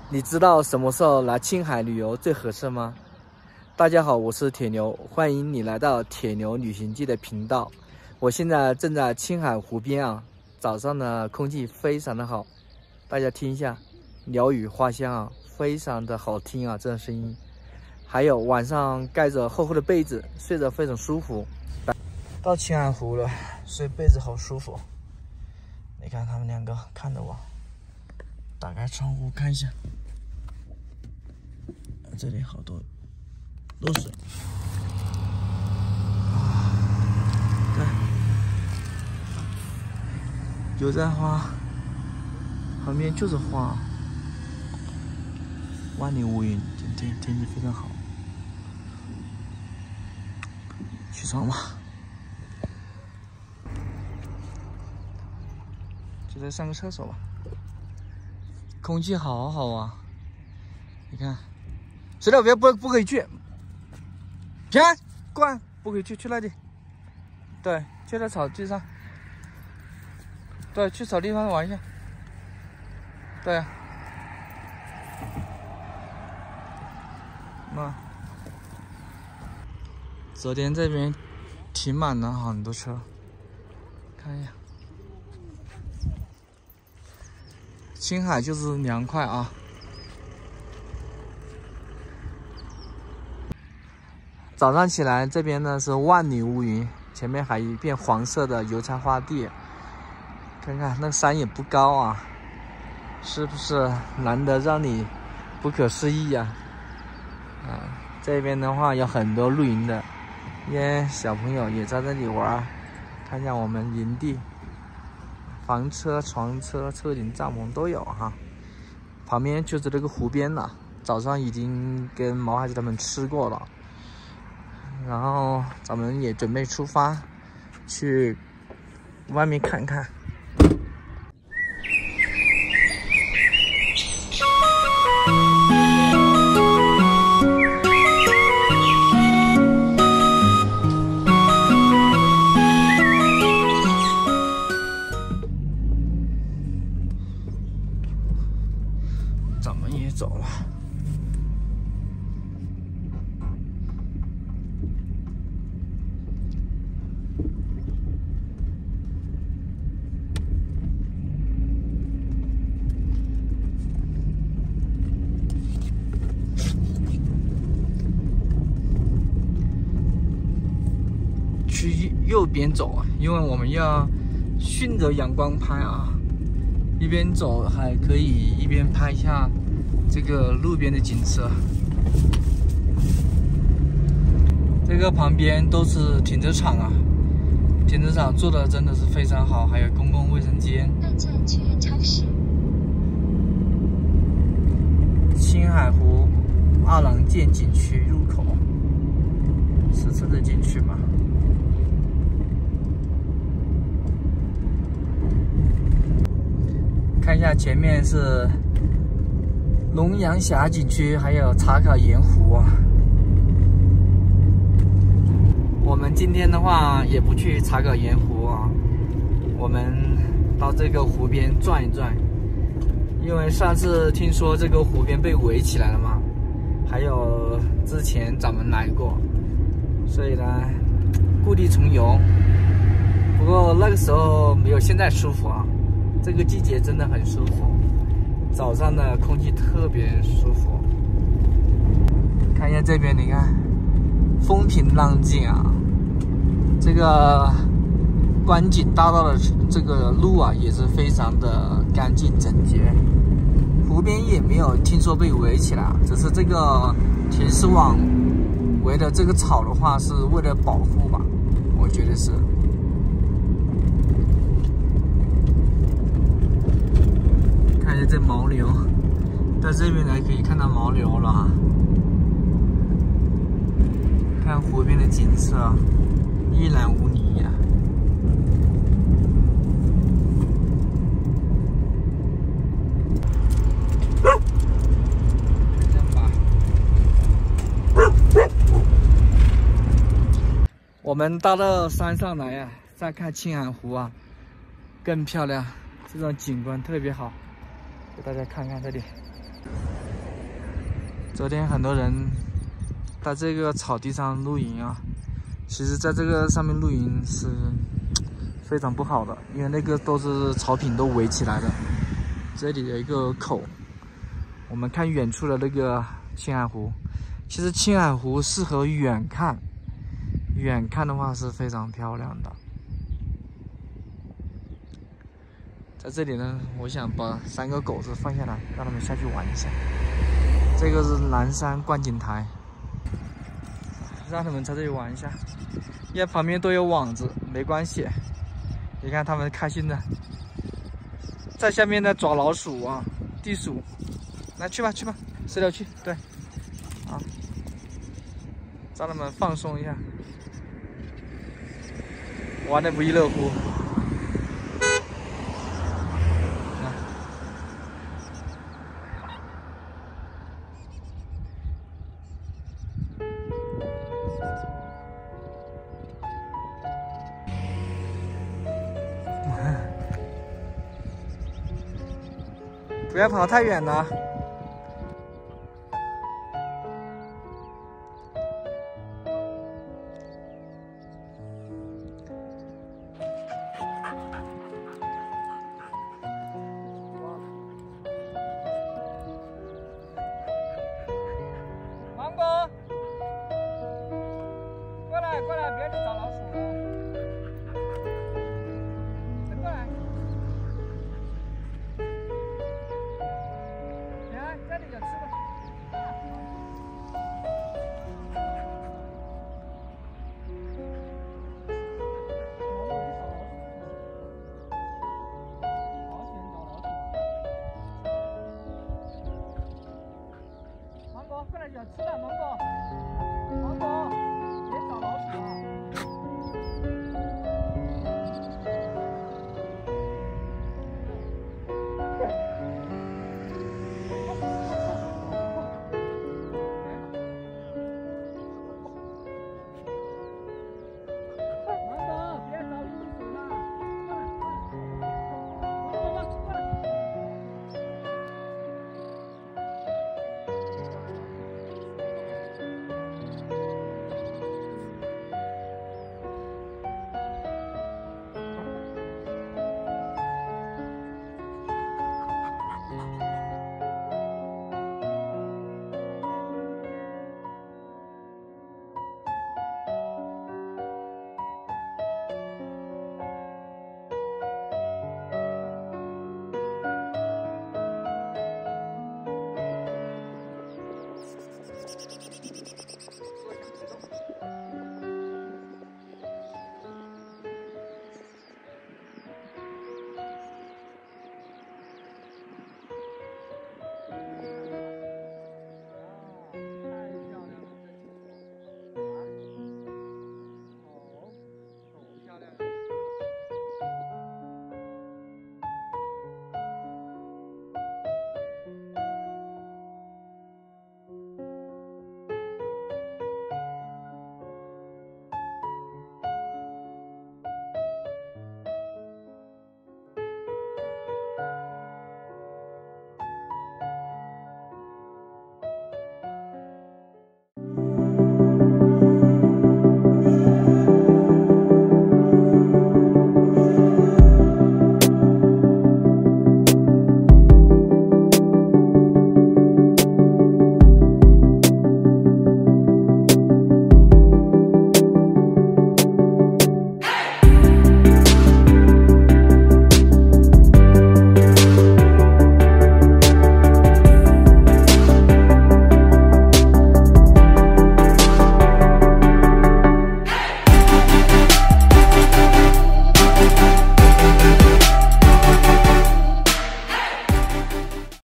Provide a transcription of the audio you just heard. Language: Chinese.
你知道什么时候来青海旅游最合适吗？大家好，我是铁牛，欢迎你来到铁牛旅行记的频道。我现在正在青海湖边啊，早上的空气非常的好，大家听一下鸟语花香啊，非常的好听啊，这种声音。还有晚上盖着厚厚的被子，睡着非常舒服。到青海湖了，睡被子好舒服。你看他们两个看着我，打开窗户看一下，这里好多漏水。看，油菜花，旁边就是花，万里无云，天气非常好。起床吧，就在上个厕所吧。空气好好啊！你看，谁了不可以去，平安过来，不可以去那里。对，去那草地上。对，去草地上玩一下。对呀、昨天这边停满了很多车，看一下。青海就是凉快啊！早上起来，这边呢是万里无云，前面还一片黄色的油菜花地。看看那个山也不高啊，是不是难得让你不可思议呀？这边的话有很多露营的，一些小朋友也在这里玩。看一下我们营地。房车、床车、车顶帐篷都有哈，旁边就是这个湖边了。早上已经跟毛孩子他们吃过了，然后咱们也准备出发，去外面看看。咱们也走了，去右边走，因为我们要顺着阳光拍啊。一边走还可以一边拍一下这个路边的景色。这个旁边都是停车场啊，停车场做的真的是非常好，还有公共卫生间。青海湖二郎剑景区入口，是真的进去吗？看一下前面是龙阳峡景区，还有茶卡盐湖啊。我们今天的话也不去茶卡盐湖啊，我们到这个湖边转一转，因为上次听说这个湖边被围起来了嘛，还有之前咱们来过，所以呢故地重游。不过那个时候没有现在舒服啊。这个季节真的很舒服，早上的空气特别舒服。看一下这边，你看风平浪静啊，这个观景大道的这个路啊也是非常的干净整洁。湖边也没有听说被围起来，只是这个铁丝网围的这个草的话是为了保护吧，我觉得是。看一下这牦牛，到这边来可以看到牦牛了啊。看湖边的景色，一览无遗呀。我们到了山上来呀，再看青海湖啊，更漂亮，这种景观特别好。给大家看看这里， 昨天很多人在这个草地上露营啊，其实在这个上面露营是非常不好的，因为那个都是草坪都围起来的。这里有一个口，我们看远处的那个青海湖。其实青海湖适合远看，远看的话是非常漂亮的。在这里呢，我想把3个狗子放下来，让他们下去玩一下。这个是南山观景台，让他们在这里玩一下，因为旁边都有网子，没关系。你看他们开心的，在下面呢抓老鼠啊，地鼠。来去吧去吧，石榴去，对，啊，让他们放松一下，玩得不亦乐乎。不要跑太远了。芒果，过来过来，别去找老鼠了。再过来。这里有吃的。芒果，过来有吃的，芒果，芒果。